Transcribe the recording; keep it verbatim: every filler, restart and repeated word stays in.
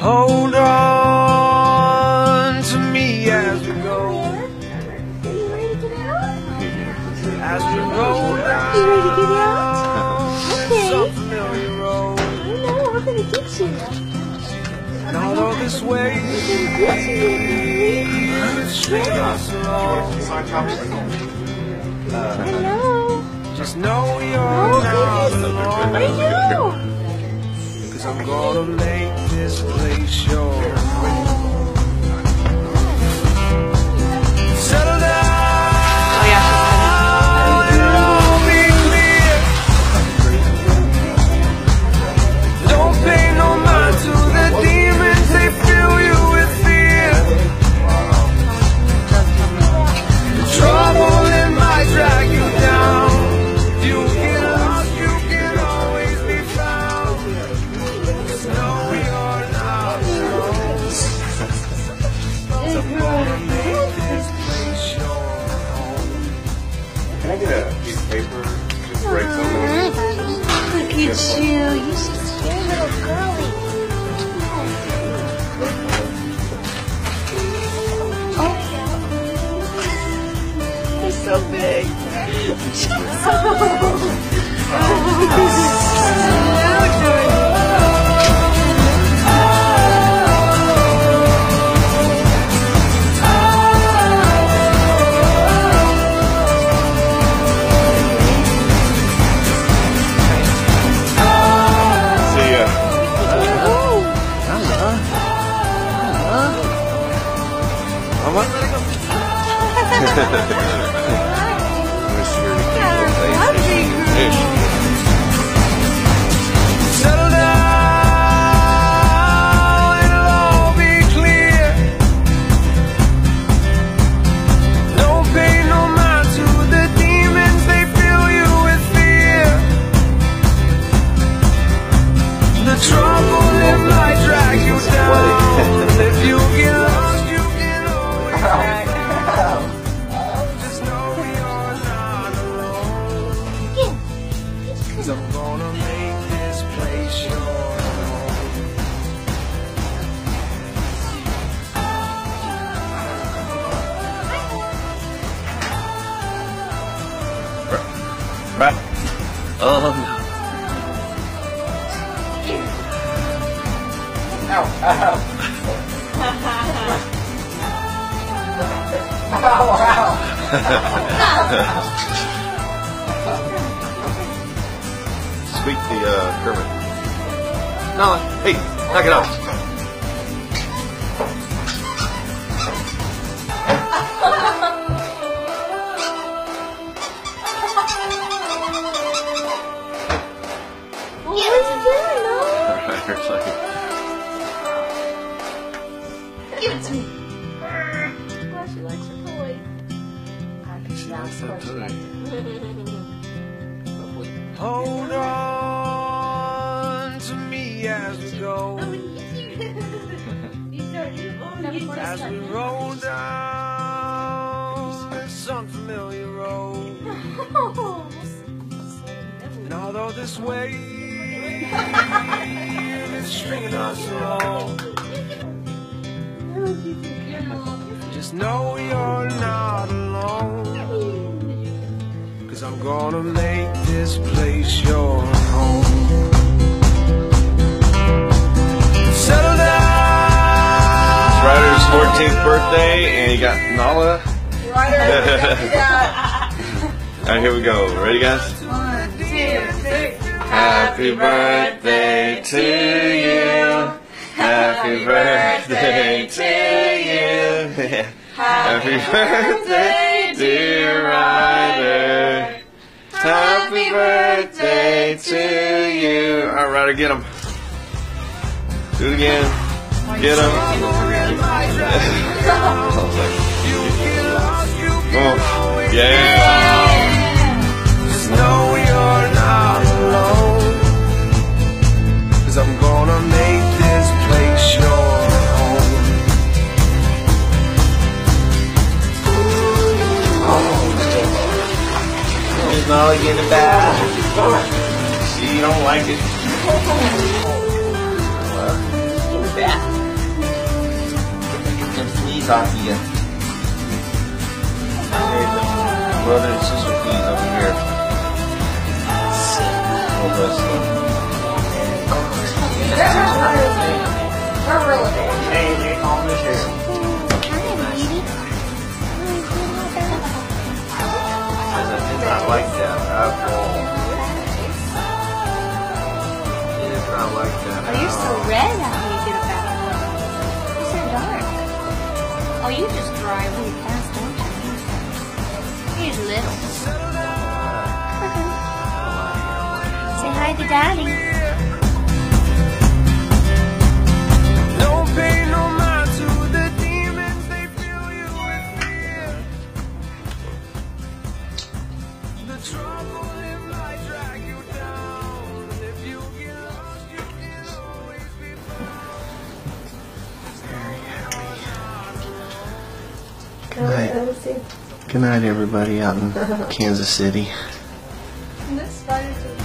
Hold on to me as we go. As we roll down some familiar road. I know, we're gonna get you. And although this way is stringing us along, I know. just know you're not alone. I know. Cause I'm gonna make this place your home. Settle down. Oh yeah, It'll all be clear. Don't pay no mind to the demons, they fill you with fear. The trouble it might drag you down. If you get lost, you can always be found. Just know you're not alone. So I'm gonna make this place your home. Can I get a piece of paper? Just break something. Look at you. You're such a scary little girlie. you're so big. See ya. Mama? Settle down, it'll all be clear. Don't pay no mind to the demons, they fill you with fear. The trouble it might drag you down. If you get lost, you can always drag down. Just know you're not alone. Cause I'm gonna make this place your home. Right. Oh no. Ow, ow. Ow, ow. Squeak the uh, Kermit. No, hey, knock it off. What are you doing, Mom? Give it to me. Oh, she likes her toy. She likes that toy. Hold on to me as we go. As we roll down some familiar road. And although this way is stringing us along, just know you're not alone. Cause I'm gonna make this place your home. Settle down. It's Ryder's fourteenth birthday, and he got Nala. Ryder, yeah. Alright, here we go. Ready, guys? One, two, three. Happy birthday to you. Happy birthday to you. Happy birthday, dear Ryder. Happy birthday to you. Alright, Ryder, get him. Do it again. Get him. Oh, yeah. Just know you're not alone. Cause I'm gonna make this place your home. There's Nala getting it back. See, you don't like it. Back. talking again. Here's the brother and sister peas over here. Oh, bless them. Hey, they call me here. I did not like that at all. I did not like that. Oh, you're so red after you get a bath. You're so dark. Oh, you just dry really fast, don't you? You're little. Say hi to Daddy. No pain, no mind to the demons, they fill you with fear. The trouble in might drag you down. If you get lost, you can always be found. Good night. Good night, everybody out in Kansas City. And this spider's